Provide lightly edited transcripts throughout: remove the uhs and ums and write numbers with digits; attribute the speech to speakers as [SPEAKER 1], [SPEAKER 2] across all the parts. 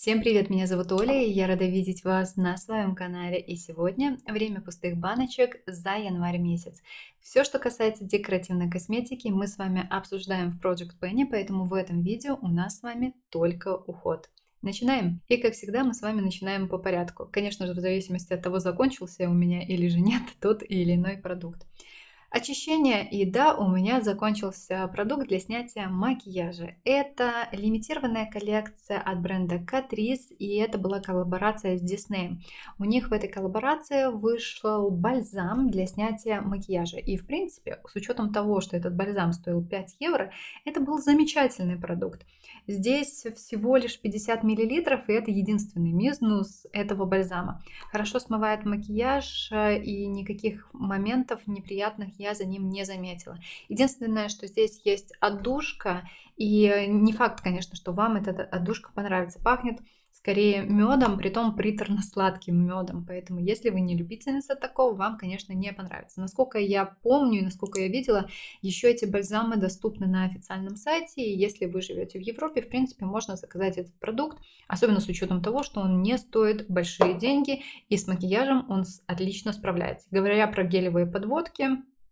[SPEAKER 1] Всем привет, меня зовут Оля, и я рада видеть вас на своем канале. И сегодня время пустых баночек за январь месяц. Все, что касается декоративной косметики, мы с вами обсуждаем в Project Penny, поэтому в этом видео у нас с вами только уход. Начинаем. И как всегда мы с вами начинаем по порядку. Конечно же, в зависимости от того, закончился у меня или же нет тот или иной продукт. Очищение, и да, у меня закончился продукт для снятия макияжа. Это лимитированная коллекция от бренда Catrice, и это была коллаборация с Disney. У них в этой коллаборации вышел бальзам для снятия макияжа. И в принципе, с учетом того, что этот бальзам стоил 5 евро, это был замечательный продукт. Здесь всего лишь 50 миллилитров, и это единственный минус этого бальзама. Хорошо смывает макияж, и никаких моментов неприятных я за ним не заметила. Единственное, что здесь есть отдушка, и не факт, конечно, что вам эта отдушка понравится. Пахнет скорее медом, притом приторно-сладким медом. Поэтому, если вы не любительница такого, вам, конечно, не понравится. Насколько я помню и насколько я видела, еще эти бальзамы доступны на официальном сайте. И если вы живете в Европе, в принципе, можно заказать этот продукт, особенно с учетом того, что он не стоит большие деньги, и с макияжем он отлично справляется. Говоря про гелевые подводки,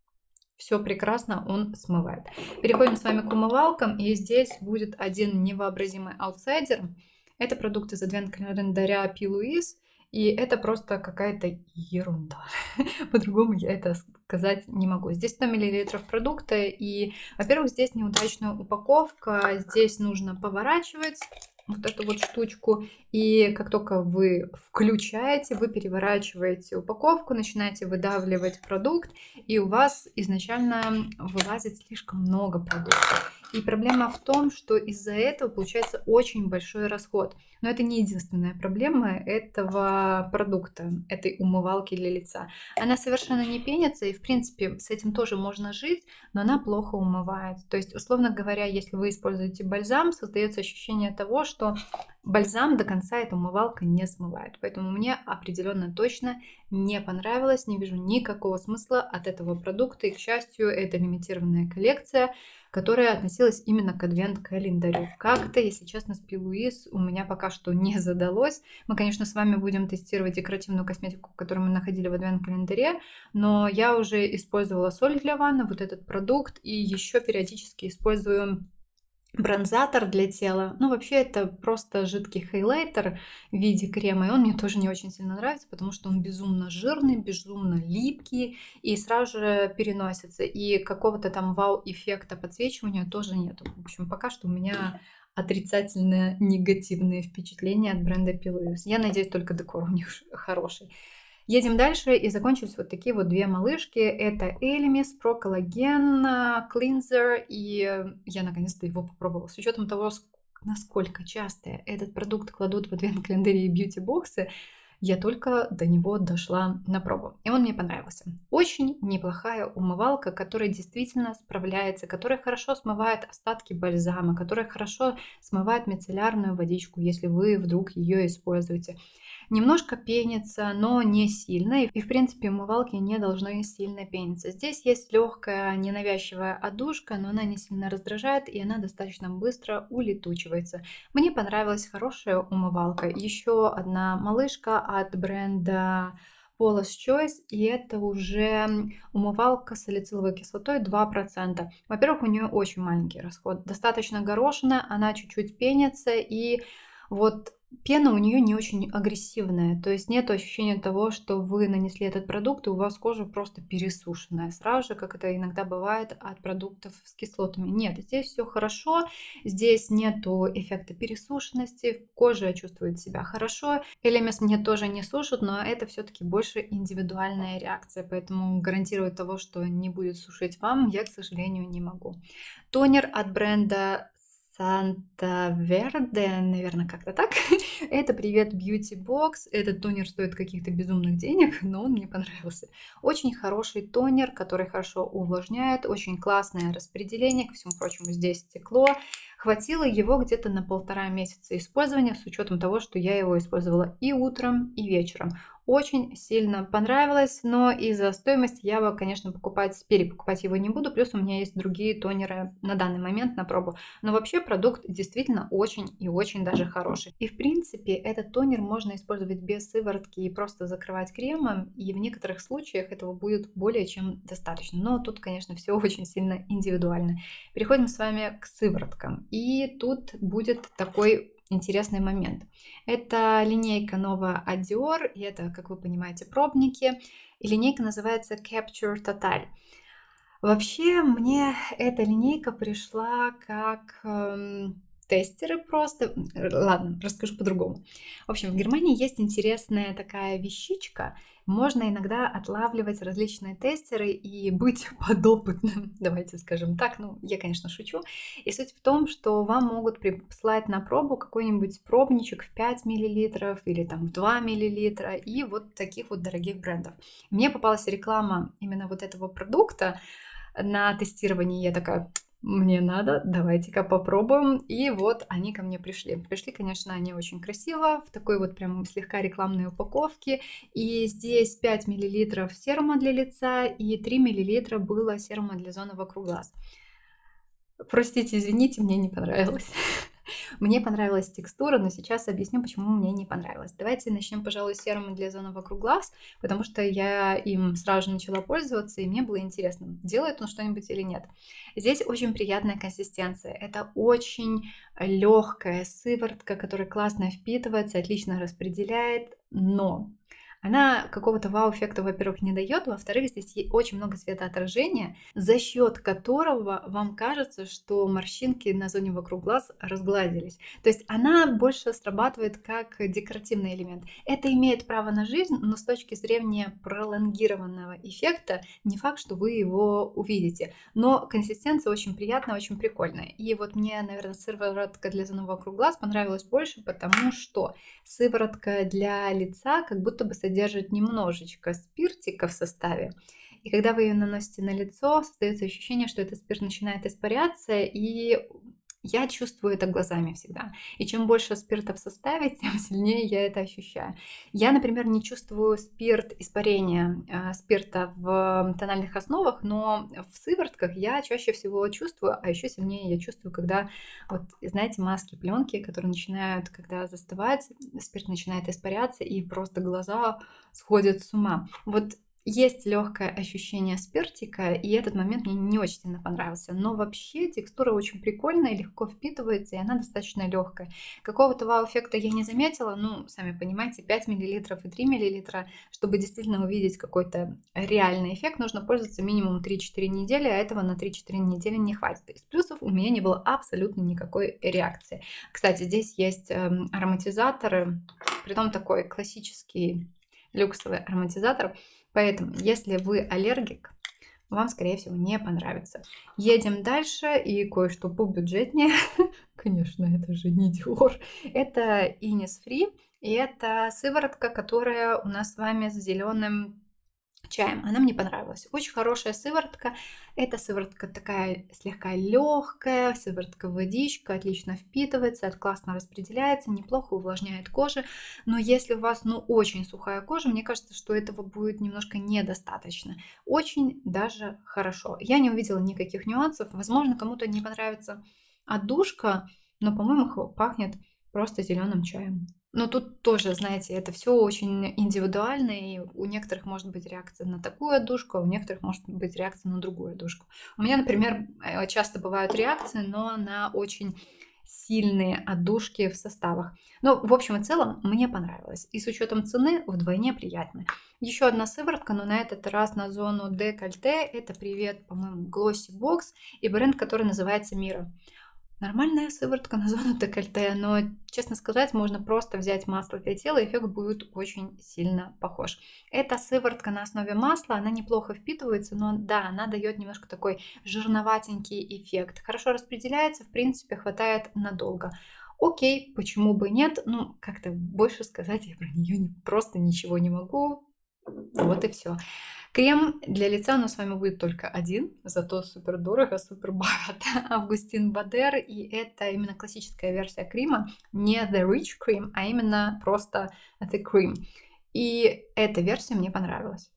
[SPEAKER 1] все прекрасно он смывает. Переходим с вами к умывалкам, и здесь будет один невообразимый аутсайдер. Это продукт из адвент-календаря P. Louise, и это просто какая-то ерунда. По-другому я это сказать не могу. Здесь 100 мл продукта, и, во-первых, здесь неудачная упаковка. Здесь нужно поворачивать вот эту вот штучку, и как только вы включаете, вы переворачиваете упаковку, начинаете выдавливать продукт, и у вас изначально вылазит слишком много продукта. И проблема в том, что из-за этого получается очень большой расход. Но это не единственная проблема этого продукта, этой умывалки для лица. Она совершенно не пенится, и в принципе с этим тоже можно жить, но она плохо умывает. То есть, условно говоря, если вы используете бальзам, создается ощущение того, что бальзам до конца эта умывалка не смывает. Поэтому мне определенно точно не понравилось, не вижу никакого смысла от этого продукта. И, к счастью, это лимитированная коллекция, которая относилась именно к адвент-календарю. Как-то, если честно, с P. Louise у меня пока что не задалось. Мы, конечно, с вами будем тестировать декоративную косметику, которую мы находили в адвент-календаре, но я уже использовала соль для ванны, вот этот продукт, и еще периодически использую бронзатор для тела. Ну, вообще, это просто жидкий хайлайтер в виде крема, и он мне тоже не очень сильно нравится, потому что он безумно жирный, безумно липкий и сразу же переносится. И какого-то там вау-эффекта подсвечивания тоже нету. В общем, пока что у меня отрицательные, негативные впечатления от бренда P. Louise. Я надеюсь, только декор у них хороший. Едем дальше, и закончились вот такие вот две малышки. Это Elemis Pro Collagen Cleanser, и я наконец-то его попробовала. С учетом того, насколько часто этот продукт кладут в адвент-календаре и бьюти-боксы, я только до него дошла на пробу. И он мне понравился. Очень неплохая умывалка, которая действительно справляется, которая хорошо смывает остатки бальзама, которая хорошо смывает мицеллярную водичку, если вы вдруг ее используете. Немножко пенится, но не сильно. И в принципе умывалки не должны сильно пениться. Здесь есть легкая ненавязчивая отдушка, но она не сильно раздражает, и она достаточно быстро улетучивается. Мне понравилась хорошая умывалка. Еще одна малышка от бренда Paula's Choice, и это уже умывалка с салициловой кислотой 2%. Во-первых, у нее очень маленький расход, достаточно горошина, она чуть-чуть пенится, и вот пена у нее не очень агрессивная, то есть нет ощущения того, что вы нанесли этот продукт, и у вас кожа просто пересушенная сразу же, как это иногда бывает от продуктов с кислотами. Нет, здесь все хорошо, здесь нету эффекта пересушенности, кожа чувствует себя хорошо. Elemis мне тоже не сушит, но это все-таки больше индивидуальная реакция, поэтому гарантировать того, что не будет сушить вам, я, к сожалению, не могу. Тонер от бренда Санта Верде, наверное, как-то так. Это Привет Beauty Box. Этот тонер стоит каких-то безумных денег, но он мне понравился. Очень хороший тонер, который хорошо увлажняет, очень классное распределение, ко всему прочему здесь стекло. Хватило его где-то на 1,5 месяца использования, с учетом того, что я его использовала и утром, и вечером. Очень сильно понравилось, но из-за стоимости я бы, конечно, перепокупать его не буду. Плюс у меня есть другие тонеры на данный момент на пробу. Но вообще продукт действительно очень и очень даже хороший. И в принципе этот тонер можно использовать без сыворотки и просто закрывать кремом. И в некоторых случаях этого будет более чем достаточно. Но тут, конечно, все очень сильно индивидуально. Переходим с вами к сывороткам. И тут будет такой интересный момент. Это линейка новая от Dior, и это, как вы понимаете, пробники. И линейка называется Capture Total. Вообще, мне эта линейка пришла как тестеры просто. Ладно, расскажу по-другому. В общем, в Германии есть интересная такая вещичка. Можно иногда отлавливать различные тестеры и быть подопытным, давайте скажем так. Ну, я, конечно, шучу. И суть в том, что вам могут прислать на пробу какой-нибудь пробничек в 5 миллилитров или там в 2 миллилитра и вот таких вот дорогих брендов. Мне попалась реклама именно вот этого продукта на тестировании. Я такая, мне надо, давайте-ка попробуем. И вот они ко мне пришли. Пришли, конечно, они очень красиво, в такой вот прям слегка рекламной упаковке. И здесь 5 миллилитров серума для лица и 3 миллилитра было серума для зоны вокруг глаз. Простите, извините, мне не понравилось. Мне понравилась текстура, но сейчас объясню, почему мне не понравилось. Давайте начнем, пожалуй, с серума для зоны вокруг глаз, потому что я им сразу же начала пользоваться, и мне было интересно, делает он что-нибудь или нет. Здесь очень приятная консистенция. Это очень легкая сыворотка, которая классно впитывается, отлично распределяет, но она какого-то вау-эффекта, во-первых, не дает, во-вторых, здесь очень много светоотражения, за счет которого вам кажется, что морщинки на зоне вокруг глаз разгладились. То есть она больше срабатывает как декоративный элемент. Это имеет право на жизнь, но с точки зрения пролонгированного эффекта не факт, что вы его увидите. Но консистенция очень приятная, очень прикольная. И вот мне, наверное, сыворотка для зоны вокруг глаз понравилась больше, потому что сыворотка для лица как будто бы содержит немножечко спиртика в составе. И когда вы ее наносите на лицо, создается ощущение, что этот спирт начинает испаряться, и я чувствую это глазами всегда. И чем больше спирта в составе, тем сильнее я это ощущаю. Я, например, не чувствую испарения спирта в тональных основах, но в сыворотках я чаще всего чувствую, а еще сильнее я чувствую, когда, вот, знаете, маски, пленки, которые начинают, когда застывать, спирт начинает испаряться, и просто глаза сходят с ума. Вот есть легкое ощущение спиртика, и этот момент мне не очень сильно понравился. Но вообще текстура очень прикольная, легко впитывается, и она достаточно легкая. Какого-то вау-эффекта я не заметила, ну, сами понимаете, 5 мл и 3 мл, чтобы действительно увидеть какой-то реальный эффект, нужно пользоваться минимум 3-4 недели, а этого на 3-4 недели не хватит. Из плюсов у меня не было абсолютно никакой реакции. Кстати, здесь есть ароматизаторы, притом такой классический люксовый ароматизатор. Поэтому, если вы аллергик, вам, скорее всего, не понравится. Едем дальше, и кое-что побюджетнее. Конечно, это же не Dior. Это Innisfree, и это сыворотка, которая у нас с вами с зеленым чаем. Она мне понравилась. Очень хорошая сыворотка. Эта сыворотка такая слегка легкая, сыворотка водичка, отлично впитывается, классно распределяется, неплохо увлажняет кожу. Но если у вас очень сухая кожа, мне кажется, что этого будет немножко недостаточно. Очень даже хорошо. Я не увидела никаких нюансов. Возможно, кому-то не понравится отдушка, но, по-моему, пахнет просто зеленым чаем. Но тут тоже, знаете, это все очень индивидуально, и у некоторых может быть реакция на такую отдушку, а у некоторых может быть реакция на другую отдушку. У меня, например, часто бывают реакции, но на очень сильные отдушки в составах. Но в общем и целом мне понравилось. И с учетом цены вдвойне приятно. Еще одна сыворотка, но на этот раз на зону декольте. Это привет, по-моему, Glossy Box и бренд, который называется Mira. Нормальная сыворотка на зону декольте, но, честно сказать, можно просто взять масло для тела, и эффект будет очень сильно похож. Эта сыворотка на основе масла, она неплохо впитывается, но да, она дает немножко такой жирноватенький эффект. Хорошо распределяется, в принципе, хватает надолго. Окей, почему бы нет? Ну, как-то больше сказать я про нее просто ничего не могу. Вот и все. Крем для лица у нас с вами будет только один, зато супер дорого, супер богато. Августин Бадер, и это именно классическая версия крема, не The Rich Cream, а именно просто The Cream. И эта версия мне понравилась.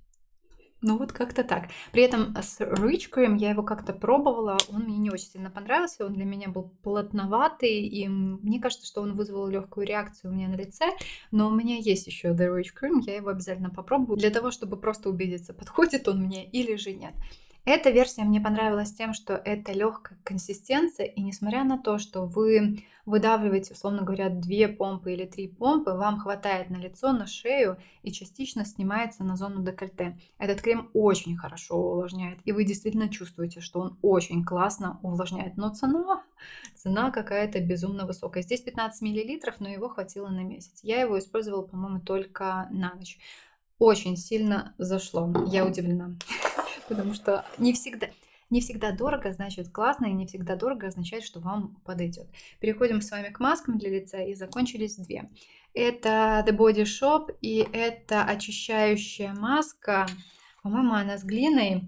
[SPEAKER 1] Ну вот как-то так. При этом с Rich Cream я его как-то пробовала, он мне не очень сильно понравился, он для меня был плотноватый, и мне кажется, что он вызвал легкую реакцию у меня на лице, но у меня есть еще The Rich Cream, я его обязательно попробую, для того, чтобы просто убедиться, подходит он мне или же нет. Эта версия мне понравилась тем, что это легкая консистенция, и несмотря на то, что вы выдавливаете, условно говоря, 2 помпы или 3 помпы, вам хватает на лицо, на шею и частично снимается на зону декольте. Этот крем очень хорошо увлажняет, и вы действительно чувствуете, что он очень классно увлажняет. Но цена какая-то безумно высокая. Здесь 15 миллилитров, но его хватило на месяц. Я его использовала, по-моему, только на ночь. Очень сильно зашло. Я удивлена, потому что не всегда дорого значит классно, и не всегда дорого означает, что вам подойдет. Переходим с вами к маскам для лица, и закончились две. Это The Body Shop, и это очищающая маска. По-моему, она с глиной.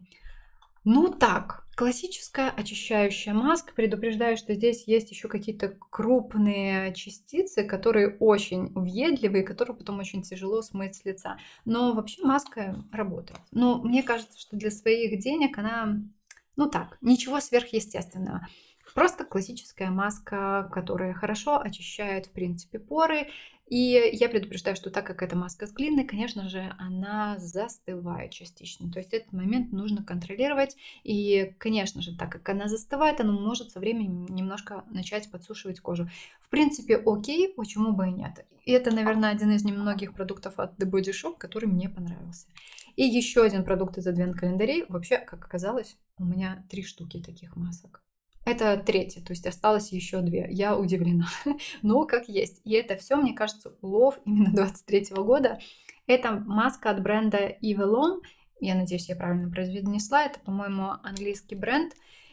[SPEAKER 1] Ну так, классическая очищающая маска. Предупреждаю, что здесь есть еще какие-то крупные частицы, которые очень въедливые, которые потом очень тяжело смыть с лица. Но вообще маска работает. Но мне кажется, что для своих денег она, ну так, ничего сверхъестественного. Просто классическая маска, которая хорошо очищает, в принципе, поры. И я предупреждаю, что так как эта маска с глиной, конечно же, она застывает частично. То есть этот момент нужно контролировать. И, конечно же, так как она застывает, она может со временем немножко начать подсушивать кожу. В принципе, окей, почему бы и нет. И это, наверное, один из немногих продуктов от The Body Shop, который мне понравился. И еще один продукт из Advent календарей. Вообще, как оказалось, у меня 3 штуки таких масок. Это третья, то есть осталось еще 2. Я удивлена, но как есть. И это все, мне кажется, улов именно 23 года. Это маска от бренда Evelon. Я надеюсь, я правильно произнесла. Это, по-моему, английский бренд.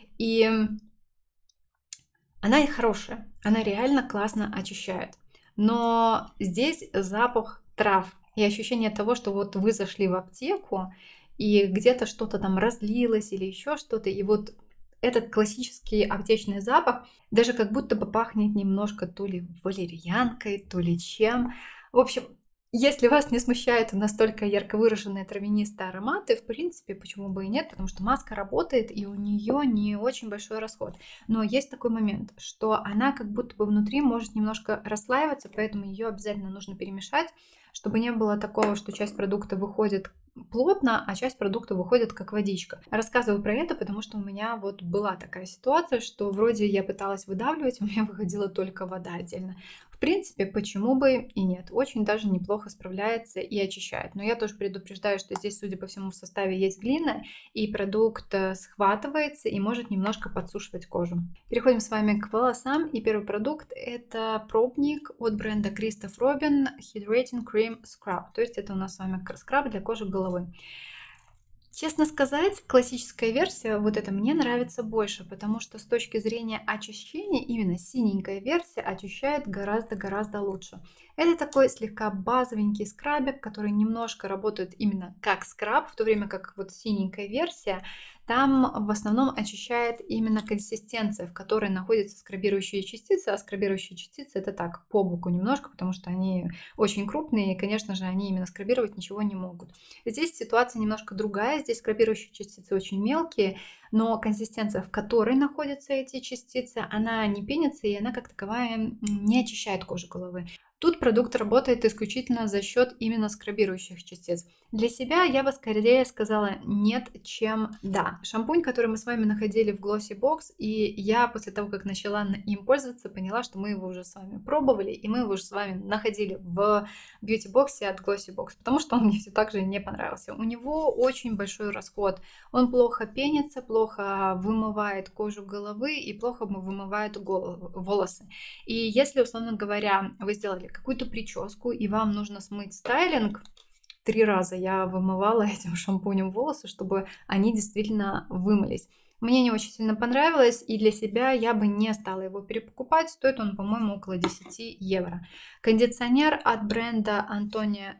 [SPEAKER 1] И она хорошая. Она реально классно очищает. Но здесь запах трав и ощущение того, что вот вы зашли в аптеку, и где-то что-то там разлилось или еще что-то, и вот этот классический аптечный запах даже как будто бы пахнет немножко то ли валерьянкой, то ли чем. В общем, если вас не смущают настолько ярко выраженные травянистые ароматы, в принципе, почему бы и нет, потому что маска работает, и у нее не очень большой расход. Но есть такой момент, что она как будто бы внутри может немножко расслаиваться, поэтому ее обязательно нужно перемешать, чтобы не было такого, что часть продукта выходит плотно, а часть продукта выходит как водичка. Рассказываю про это, потому что у меня вот была такая ситуация, что вроде я пыталась выдавливать, у меня выходила только вода отдельно. В принципе, почему бы и нет. Очень даже неплохо справляется и очищает. Но я тоже предупреждаю, что здесь, судя по всему, в составе есть глина, и продукт схватывается и может немножко подсушивать кожу. Переходим с вами к волосам. И первый продукт — это пробник от бренда Christoph Robin Hydrating Cream Scrub. То есть это у нас с вами скраб для кожи головы. Честно сказать, классическая версия, вот эта мне нравится больше, потому что с точки зрения очищения, именно синенькая версия очищает гораздо-гораздо лучше. Это такой слегка базовенький скрабик, который немножко работает именно как скраб, в то время как вот синенькая версия, там в основном очищает именно консистенция, в которой находятся скрабирующие частицы, а скрабирующие частицы это так, по боку немножко, потому что они очень крупные, и, конечно же, они именно скрабировать ничего не могут. Здесь ситуация немножко другая, здесь скрабирующие частицы очень мелкие, но консистенция, в которой находятся эти частицы, она не пенится и она как таковая не очищает кожу головы. Тут продукт работает исключительно за счет именно скрабирующих частиц. Для себя я бы скорее сказала нет, чем да. Шампунь, который мы с вами находили в Glossy Box, и я после того, как начала им пользоваться, поняла, что мы его уже с вами пробовали, и мы его уже с вами находили в Beauty Box от Glossy Box, потому что он мне все так же не понравился. У него очень большой расход. Он плохо пенится, плохо вымывает кожу головы и плохо вымывает волосы. И если, условно говоря, вы сделали какую-то прическу и вам нужно смыть стайлинг, 3 раза я вымывала этим шампунем волосы, чтобы они действительно вымылись. Мне не очень сильно понравилось, и для себя я бы не стала его перепокупать. Стоит он, по-моему, около 10 евро. Кондиционер от бренда Antonia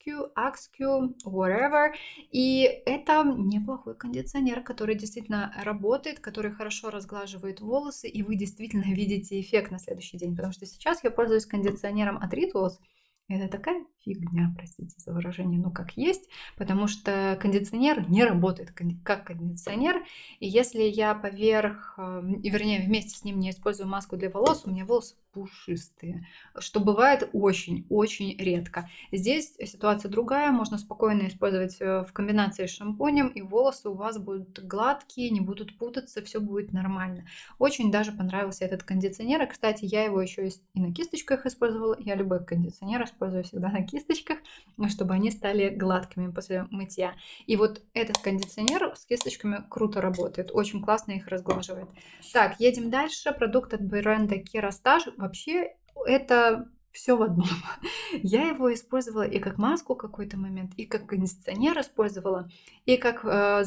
[SPEAKER 1] XQ, whatever. И это неплохой кондиционер, который действительно работает, который хорошо разглаживает волосы, и вы действительно видите эффект на следующий день. Потому что сейчас я пользуюсь кондиционером от Rituals. Это такая фигня, простите за выражение, но как есть, потому что кондиционер не работает как кондиционер. И если я поверх, вернее, вместе с ним не использую маску для волос, у меня волосы пушистые, что бывает очень-очень редко. Здесь ситуация другая, можно спокойно использовать в комбинации с шампунем, и волосы у вас будут гладкие, не будут путаться, все будет нормально. Очень даже понравился этот кондиционер. И, кстати, я его еще и на кисточках использовала. Я любой кондиционер использую всегда на кисточках, чтобы они стали гладкими после мытья. И вот этот кондиционер с кисточками круто работает. Очень классно их разглаживает. Так, едем дальше. Продукт от бренда Kerastase. Вообще, это все в одном. Я его использовала и как маску какой-то момент, и как кондиционер использовала, и как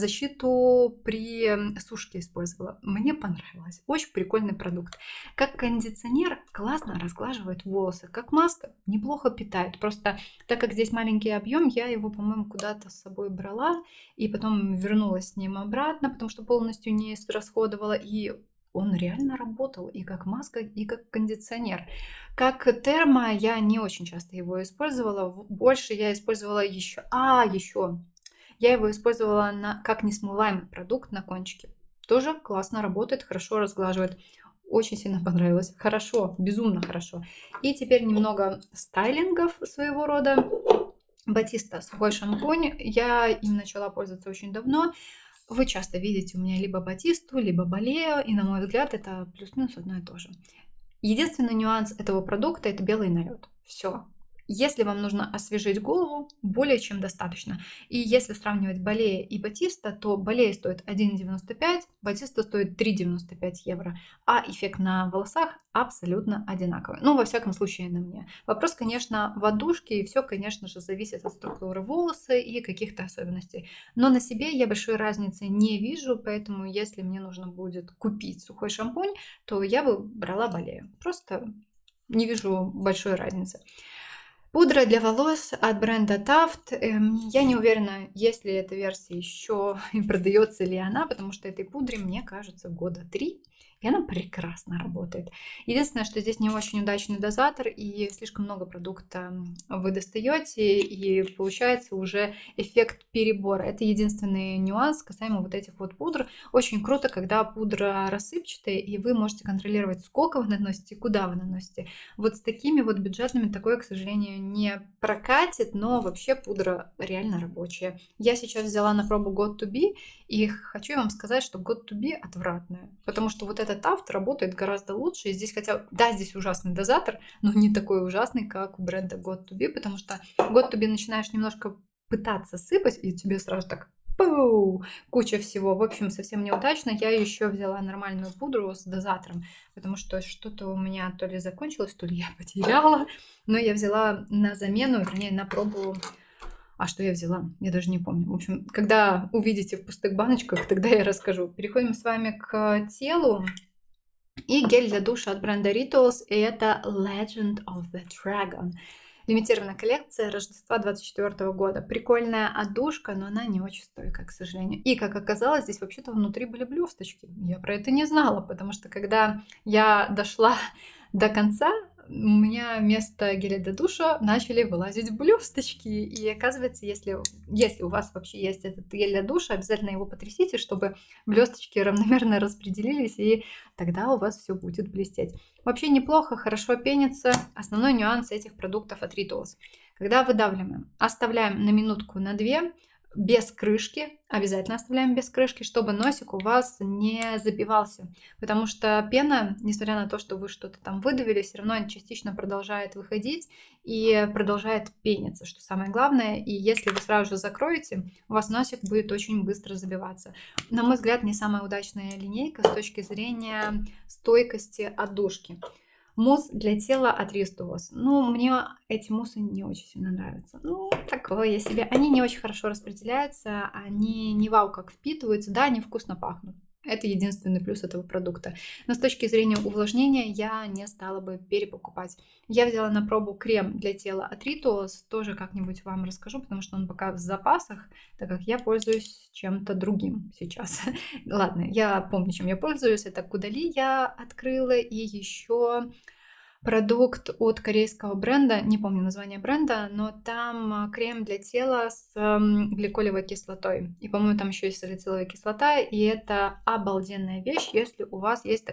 [SPEAKER 1] защиту при сушке использовала. Мне понравилось. Очень прикольный продукт. Как кондиционер классно разглаживает волосы, как маска неплохо питает. Просто так как здесь маленький объем, я его, по-моему, куда-то с собой брала, и потом вернулась с ним обратно, потому что полностью не израсходовала, и он реально работал и как маска, и как кондиционер. Как термо я не очень часто его использовала. Больше я использовала еще... еще. Я его использовала как несмываемый продукт на кончике. Тоже классно работает, хорошо разглаживает. Очень сильно понравилось. Хорошо, безумно хорошо. И теперь немного стайлингов своего рода. Батиста сухой шампунь. Я им начала пользоваться очень давно. Вы часто видите у меня либо батисту, либо балею, и на мой взгляд это плюс-минус одно и то же. Единственный нюанс этого продукта – это белый налет. Все. Если вам нужно освежить голову, более чем достаточно. И если сравнивать балея и батиста, то балея стоит 1,95, батиста стоит 3,95 евро, а эффект на волосах абсолютно одинаковый. Ну, во всяком случае, на мне. Вопрос, конечно, в отдушке, и все, конечно же, зависит от структуры волоса и каких-то особенностей. Но на себе я большой разницы не вижу, поэтому если мне нужно будет купить сухой шампунь, то я бы брала балею. Просто не вижу большой разницы. Пудра для волос от бренда Taft. Я не уверена, есть ли эта версия еще и продается ли она, потому что этой пудре, мне кажется, года 3. И она прекрасно работает. Единственное, что здесь не очень удачный дозатор, и слишком много продукта вы достаете, и получается уже эффект перебора. Это единственный нюанс касаемо вот этих вот пудр. Очень круто, когда пудра рассыпчатая, и вы можете контролировать, сколько вы наносите, куда вы наносите. Вот с такими вот бюджетными такое, к сожалению, не прокатит, но вообще пудра реально рабочая. Я сейчас взяла на пробу Got To Be, и хочу вам сказать, что Got To Be отвратная, потому что вот этот Taft работает гораздо лучше. И здесь хотя, да, здесь ужасный дозатор, но не такой ужасный, как у бренда Got To Be, потому что Got To Be начинаешь немножко пытаться сыпать, и тебе сразу так куча всего. В общем, совсем неудачно. Я еще взяла нормальную пудру с дозатором, потому что что-то у меня то ли закончилось, то ли я потеряла. Но я взяла на замену, вернее, на пробу. А что я взяла? Я даже не помню. В общем, когда увидите в пустых баночках, тогда я расскажу. Переходим с вами к телу. И гель для душа от бренда Rituals. И это Legend of the Dragon. Лимитированная коллекция Рождества 2024 года. Прикольная отдушка, но она не очень стойкая, к сожалению. И, как оказалось, здесь вообще-то внутри были блесточки. Я про это не знала, потому что когда я дошла до конца, у меня вместо геля для душа начали вылазить блесточки. И оказывается, если у вас вообще есть этот гель для душа, обязательно его потрясите, чтобы блесточки равномерно распределились, и тогда у вас все будет блестеть. Вообще неплохо, хорошо пенится. Основной нюанс этих продуктов от Rituals. Когда выдавливаем, оставляем на минутку, на 2, без крышки, обязательно оставляем без крышки, чтобы носик у вас не забивался, потому что пена, несмотря на то, что вы что-то там выдавили, все равно частично продолжает выходить и продолжает пениться, что самое главное. И если вы сразу же закроете, у вас носик будет очень быстро забиваться. На мой взгляд, не самая удачная линейка с точки зрения стойкости отдушки. Мусс для тела от Rituals. Ну, мне эти муссы не очень сильно нравятся. Ну, такое себе. Они не очень хорошо распределяются, они не вау как впитываются. Да, они вкусно пахнут. Это единственный плюс этого продукта. Но с точки зрения увлажнения я не стала бы перепокупать. Я взяла на пробу крем для тела от Rituals. Тоже как-нибудь вам расскажу, потому что он пока в запасах, так как я пользуюсь чем-то другим сейчас. Ладно, я помню, чем я пользуюсь. Это Кудали я открыла, и еще Продукт от корейского бренда, не помню название бренда, но там крем для тела с гликолевой кислотой. И, по-моему, там еще есть салициловая кислота, и это обалденная вещь, если у вас есть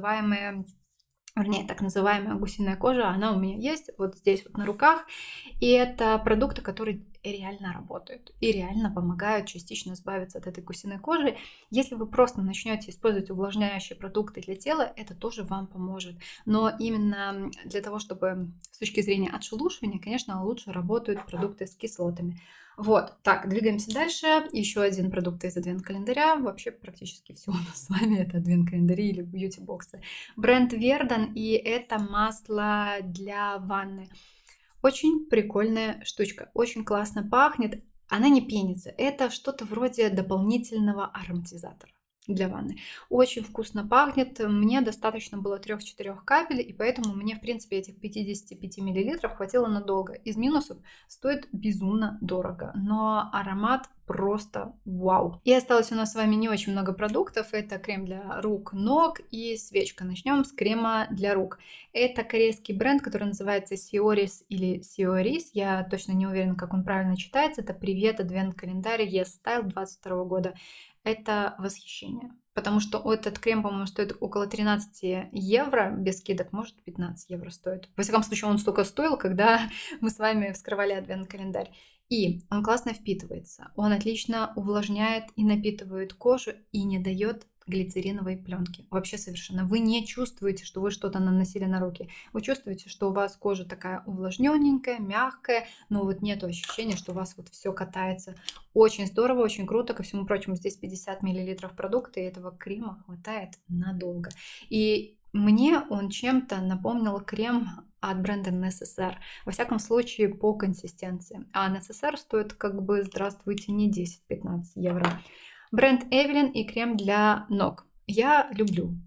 [SPEAKER 1] так называемая гусиная кожа, она у меня есть вот здесь вот на руках, и это продукты, которые реально работают и реально помогают частично избавиться от этой гусиной кожи. Если вы просто начнете использовать увлажняющие продукты для тела, это тоже вам поможет. Но именно для того, чтобы с точки зрения отшелушивания, конечно, лучше работают продукты с кислотами. Вот, так, двигаемся дальше. Еще один продукт из адвент-календаря. Вообще практически все у нас с вами это адвент-календари или бьюти-боксы. Бренд Вердан, и это масло для ванны. Очень прикольная штучка, очень классно пахнет. Она не пенится, это что-то вроде дополнительного ароматизатора для ванны. Очень вкусно пахнет. Мне достаточно было 3-4 капель, и поэтому мне, в принципе, этих 55 мл хватило надолго. Из минусов стоит безумно дорого, но аромат просто вау. И осталось у нас с вами не очень много продуктов. Это крем для рук, ног и свечка. Начнем с крема для рук. Это корейский бренд, который называется Сиорис или Сиорис. Я точно не уверена, как он правильно читается. Это привет, адвент-календарь Yes Style 22 года. Это восхищение. Потому что этот крем, по-моему, стоит около 13 евро, без скидок, может 15 евро стоит. Во всяком случае, он столько стоил, когда мы с вами вскрывали адвент-календарь. И он классно впитывается, он отлично увлажняет и напитывает кожу и не дает глицериновой пленки. Вообще совершенно. Вы не чувствуете, что вы что-то наносили на руки. Вы чувствуете, что у вас кожа такая увлажненненькая, мягкая, но вот нет ощущения, что у вас вот все катается. Очень здорово, очень круто. Ко всему прочему, здесь 50 мл продукта, и этого крема хватает надолго. И мне он чем-то напомнил крем от бренда Necessaire. Во всяком случае, по консистенции. А Necessaire стоит как бы, здравствуйте, не 10-15 евро. Бренд Evelyn и крем для ног. Я люблю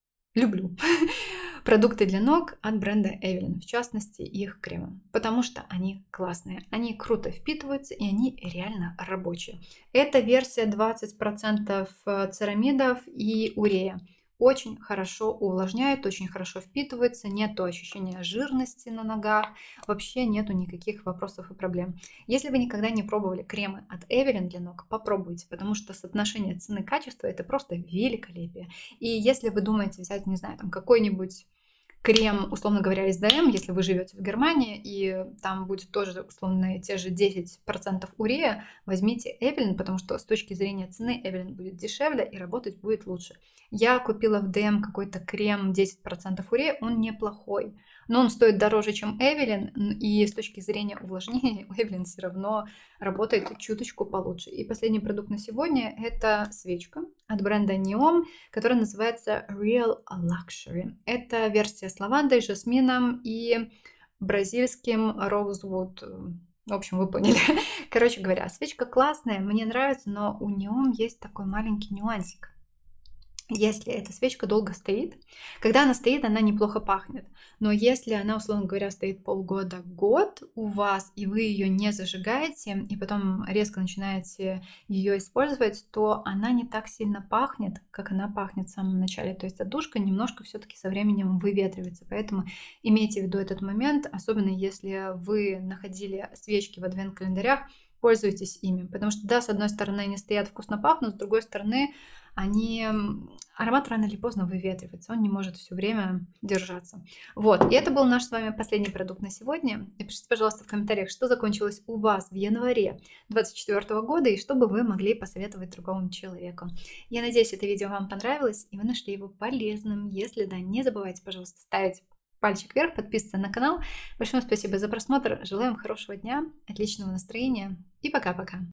[SPEAKER 1] продукты для ног от бренда Evelyn, в частности их кремы, потому что они классные, они круто впитываются и они реально рабочие. Это версия 20% церамидов и урея. Очень хорошо увлажняет, очень хорошо впитывается, нету ощущения жирности на ногах, вообще нету никаких вопросов и проблем. Если вы никогда не пробовали кремы от Evelyn для ног, попробуйте, потому что соотношение цены-качества это просто великолепие. И если вы думаете взять, не знаю, там какой-нибудь крем, условно говоря, СДМ, если вы живете в Германии, и там будет тоже, условно, те же 10% урея, возьмите Evelyn, потому что с точки зрения цены Evelyn будет дешевле и работать будет лучше. Я купила в ДМ какой-то крем 10% урея, он неплохой, но он стоит дороже, чем Evelyn, и с точки зрения увлажнения Evelyn все равно работает чуточку получше. И последний продукт на сегодня это свечка от бренда Neom, которая называется Real Luxury. Это версия с лавандой, жасмином и бразильским rosewood. В общем, вы поняли. Короче говоря, свечка классная, мне нравится, но у Neom есть такой маленький нюансик. Если эта свечка долго стоит, когда она стоит, она неплохо пахнет. Но если она, условно говоря, стоит полгода, год у вас, и вы ее не зажигаете, и потом резко начинаете ее использовать, то она не так сильно пахнет, как она пахнет в самом начале. То есть отдушка немножко все-таки со временем выветривается. Поэтому имейте в виду этот момент, особенно если вы находили свечки в адвент-календарях, пользуйтесь ими. Потому что, да, с одной стороны, они стоят вкусно пахнут, с другой стороны, аромат рано или поздно выветривается, он не может все время держаться. Вот, и это был наш с вами последний продукт на сегодня. Напишите, пожалуйста, в комментариях, что закончилось у вас в январе 2024 года и что бы вы могли посоветовать другому человеку. Я надеюсь, это видео вам понравилось и вы нашли его полезным. Если да, не забывайте, пожалуйста, ставить пальчик вверх, подписываться на канал. Большое спасибо за просмотр. Желаем хорошего дня, отличного настроения и пока-пока.